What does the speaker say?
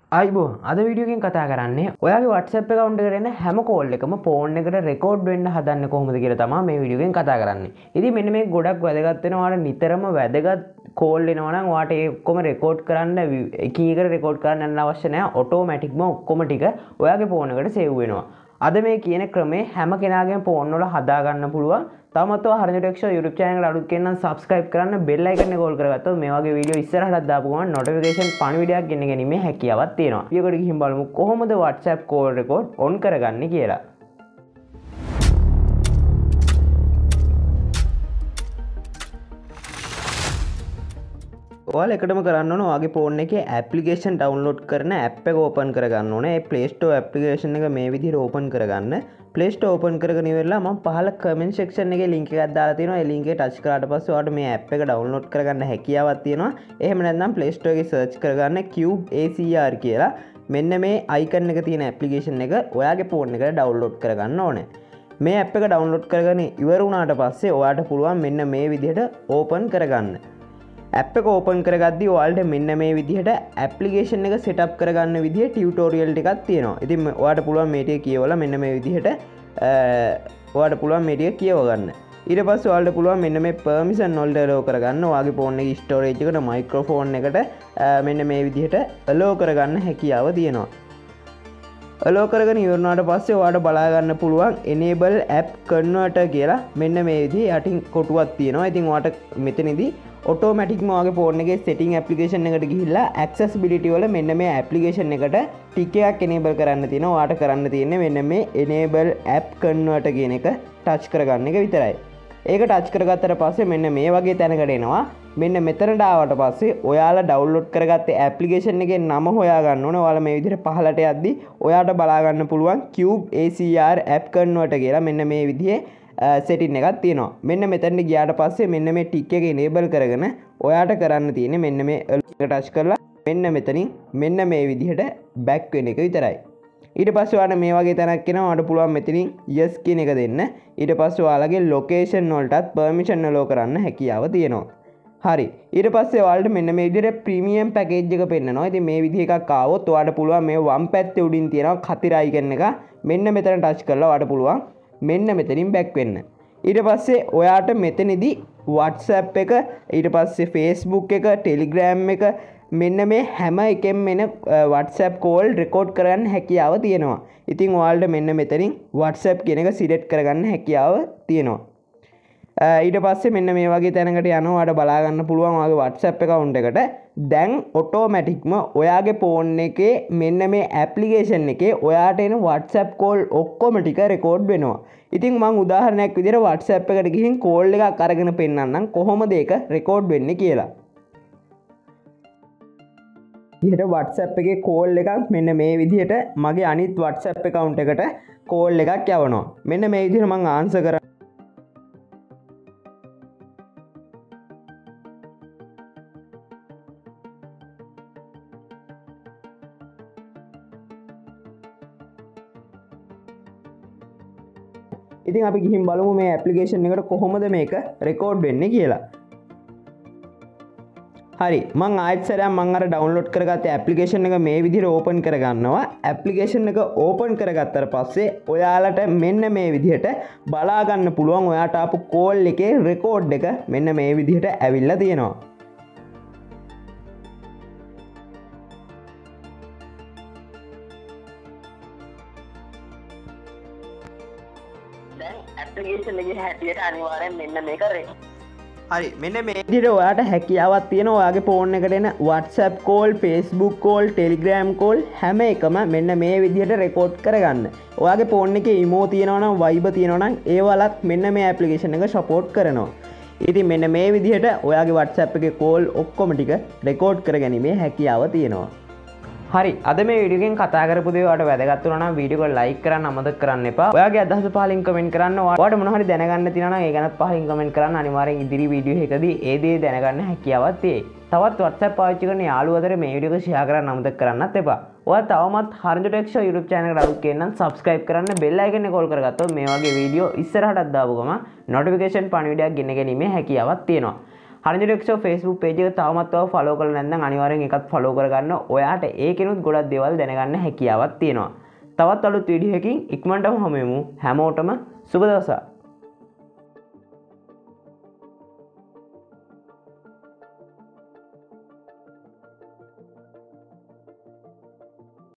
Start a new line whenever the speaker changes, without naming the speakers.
අයිබෝ අද වීඩියෝකින් කතා කරන්නේ ඔයාගේ WhatsApp account එකට එන හැම කෝල් එකම ෆෝන් එකට රෙකෝඩ් වෙන්න හදන්නේ කොහොමද කියලා තමයි මේ වීඩියෝකින් කතා කරන්නේ. ඉතින් මෙන්න මේ ගොඩක් වැදගත් වෙනවා. ඔයාලට නිතරම වැදගත් කෝල් එනවා නම් ඔයාට ඒ ඔක්කොම රෙකෝඩ් කරන්න එකින් එකට රෙකෝඩ් කරන්න යන්න අවශ්‍ය නැහැ. ඔටෝමැටික්ම ඔක්කොම ටික ඔයාගේ ෆෝන් එකට සේව් වෙනවා. අද මේ කියන ක්‍රමේ හැම කෙනාගේම ෆෝන් වල හදා ගන්න පුළුවන්. තවමත් ඔයා හරියට ටෙක්ෂෝ YouTube channel එකට අලුත් කෙනෙක් නම් subscribe කරන්න bell icon එක call කරගත්තොත් මේ වගේ වීඩියෝ ඉස්සරහට දාපු ගමන් notification පණිවිඩයක් ගෙන ගැනීමේ හැකියාවක් තියෙනවා. ඊයකට ගිහින් බලමු කොහොමද WhatsApp call record on කරගන්නේ කියලා. ඔයාලා එකටම කරන්න ඕන ඔයාගේ ෆෝන් එකේ ඇප්ලිකේෂන් ඩවුන්ලෝඩ් කරන ඇප් එක ඕපන් කරගන්න ඕනේ. ඒ Play Store ඇප්ලිකේෂන් එක මේ විදිහට ඕපන් කරගන්න. Play Store ඕපන් කරගෙන ඉවරලා මම පහළ කමෙන්ට් සෙක්ෂන් එකේ link එකක් දාලා තියෙනවා. ඒ link එක ටච් කරාට පස්සේ ඔයාලට මේ ඇප් එක ඩවුන්ලෝඩ් කරගන්න හැකියාවක් තියෙනවා. එහෙම නැත්නම් Play Store එකේ සර්ච් කරගන්න Cube ACR කියලා. මෙන්න මේ icon එක තියෙන ඇප්ලිකේෂන් එක ඔයාගේ ෆෝන් එකට ඩවුන්ලෝඩ් කරගන්න ඕනේ. මේ ඇප් එක ඩවුන්ලෝඩ් කරගෙන ඉවර වුණාට පස්සේ ඔයාට පුළුවන් මෙන්න මේ විදිහට ඕපන් කරගන්න. ඇප් එක ඕපන් කරගද්දී ඔයාලට මෙන්න මේ විදිහට ඇප්ලිකේෂන් එක සෙටප් කරගන්න විදිහ ටියුටෝරියල් ටිකක් තියෙනවා. ඉතින් ඔයාලට පුළුවන් මේ ටික කියවලා මෙන්න මේ විදිහට ඔයාලට පුළුවන් මේ ටික කියව ගන්න. ඊට පස්සේ ඔයාලට පුළුවන් මෙන්න මේ පර්මිෂන් වලට allow කරගන්න. ඔයාගේ ෆෝන් එකේ ස්ටෝරේජ් එකට මයික්‍රොෆෝන් එකට මෙන්න මේ විදිහට allow කරගන්න හැකියාව තියෙනවා. allow කරගෙන ඉවරනාට පස්සේ ඔයාලට බලා ගන්න පුළුවන් enable app converter කියලා මෙන්න මේ විදිහේ යටින් කොටුවක් තියෙනවා. ඉතින් ඔයාලට මෙතනදී ඔටෝමැටික්ම වගේ ෆෝන් එකේ setting application එකට ගිහිල්ලා accessibility වල මෙන්න මේ application එකට ටික එකක් enable කරන්න තියෙනවා. ඔයාලට කරන්න තියෙන්නේ මෙන්න මේ enable app converter කියන එක touch කරගන්න එක විතරයි. ඒක touch කරගත්තට පස්සේ මෙන්න මේ වගේ තැනකට එනවා. මෙන්න මෙතනට ආවට පස්සේ ඔයාලා download කරගත්තේ application එකේ නම හොයා ගන්න ඕනේ. ඔයාලා මේ විදිහට පහළට යද්දි ඔයාට බලා ගන්න පුළුවන් Cube ACR app converter කියලා මෙන්න මේ විදිහේ setting එකක් තියෙනවා. මෙන්න මෙතනට ගියාට පස්සේ මෙන්න මේ tick එක enable කරගෙන ඔයාට කරන්න තියෙන්නේ මෙන්න මේ එක touch කරලා මෙන්න මෙතනින් මෙන්න මේ විදිහට back වෙන එක විතරයි. ඊට පස්සේ ඔයාලට මේ වගේ තැනක් එනවා. ඔයාලට පුළුවන් මෙතනින් yes කියන එක දෙන්න. ඊට පස්සේ ඔයාලගේ location වලටත් permission allow කරන්න හැකියාව තියෙනවා. හරි. ඊට පස්සේ ඔයාලට මෙන්න මේ විදිහට premium package එක පෙන්නනවා. ඉතින් මේ විදිහ එකක් ආවොත් ඔයාලට පුළුවන් මේ වම් පැත්තේ උඩින් තියෙනවා කතිර icon එක. මෙන්න මෙතන touch කරලා ඔයාලට පුළුවන් මෙන්න මෙතනින් back වෙන්න. ඊට පස්සේ ඔයාට මෙතනදී WhatsApp එක, ඊට පස්සේ Facebook එක, Telegram එක මෙන්න මේ හැම එකෙම එන WhatsApp call record කරගන්න හැකියාව තියෙනවා. ඉතින් ඔයාලට මෙන්න මෙතනින් WhatsApp කියන එක select කරගන්න හැකියාව තියෙනවා. ඊට පස්සේ මෙන්න මේ වගේ තැනකට යනවා. ඔයාලට බලා ගන්න පුළුවන් ඔයාගේ WhatsApp account එකට දැන් ඔටෝමැටික්ම ඔයාගේ ෆෝන් එකේ මෙන්න මේ ඇප්ලිකේෂන් එකේ ඔයාට එන WhatsApp call ඔක්කොම ටික රෙකෝඩ් වෙනවා. ඉතින් මම උදාහරණයක් විදිහට WhatsApp එකට ගිහින් කෝල් එකක් අරගෙන පෙන්නන්නම් කොහොමද ඒක රෙකෝඩ් වෙන්නේ කියලා. ඊට WhatsApp එකේ කෝල් එකක් මෙන්න මේ විදිහට මගේ අනිත් WhatsApp account එකට කෝල් එකක් යවනවා. මෙන්න මේ විදිහට මම ආන්සර් කරා. ඉතින් අපි ගිහින් බලමු මේ ඇප්ලිකේෂන් එකට කොහොමද මේක රෙකෝඩ් වෙන්නේ කියලා. හරි, මම ආයෙත් සරයක් මම අර ඩවුන්ලෝඩ් කරගත්ත ඇප්ලිකේෂන් එක මේ විදිහට ඕපන් කරගන්නවා. ඇප්ලිකේෂන් එක ඕපන් කරගත්තාට පස්සේ ඔයාලට මෙන්න මේ විදිහට බලා ගන්න පුළුවන් ඔයාට ආපු කෝල් එකේ රෙකෝඩ් එක මෙන්න මේ විදිහට ඇවිල්ලා තියෙනවා.
ඇප්ලිකේෂන් එකේ හැටියට අනිවාර්යෙන් මෙන්න මේක
හරි, මෙන්න මේ විදිහට ඔයාට හැකියාවක් තියෙනවා ඔයාගේ ෆෝන් එකට එන WhatsApp call, Facebook call, Telegram call හැම එකම මෙන්න මේ විදිහට රෙකෝඩ් කරගන්න. ඔයාගේ ෆෝන් එකේ emo තියෙනවා නම් Viber තියෙනවා නම් ඒවලත් මෙන්න මේ ඇප්ලිකේෂන් එක සපෝට් කරනවා. ඉතින් මෙන්න මේ විදිහට ඔයාගේ WhatsApp එකේ call ඔක්කොම ටික රෙකෝඩ් කරගැනීමේ හැකියාව තියෙනවා. හරි, අද මේ වීඩියෝ එකෙන් කතා කරපු දේ ඔයාලට වැදගත් වුණා නම් වීඩියෝ එක ලයික් කරන්න අමතක කරන්න එපා. ඔයාගේ අදහස පහලින් කමෙන්ට් කරන්න. ඔයාලට මොනවා හරි දැනගන්න තියෙනවා නම් ඒ ගැනත් පහලින් කමෙන්ට් කරන්න. අනිවාර්යෙන් ඉදිරි වීඩියෝ එකකදී ඒ දේ දැනගන්න හැකියාවක් තියෙයි. තවත් WhatsApp පාවිච්චි කරන යාළුවෝ අතර මේ වීඩියෝ එක ෂෙයා කරන්න අමතක කරන්නත් එපා. ඔයා තවමත් හරියට ටෙක්ෂෝ YouTube channel එකට අලුත් කෙනෙක් නම් subscribe කරන්න bell icon එක call කරගත්තොත් මේ වගේ වීඩියෝ ඉස්සරහටත් දාපු ගමන් notification පණිවිඩයක් ගෙන ගැනීමේ හැකියාවක් තියෙනවා. හරිජලක්ෂෝ Facebook page එක තාමත් ඔයාලා follow කරලා නැත්නම් අනිවාර්යෙන් ඒකත් follow කරගන්න. ඔයාට ඒකෙනුත් ගොඩක් දේවල් දැනගන්න හැකියාවක් තියෙනවා. තවත් අලුත් වීඩියෝ එකකින් ඉක්මනටම හමු වෙමු. හැමෝටම සුබ දවසක්.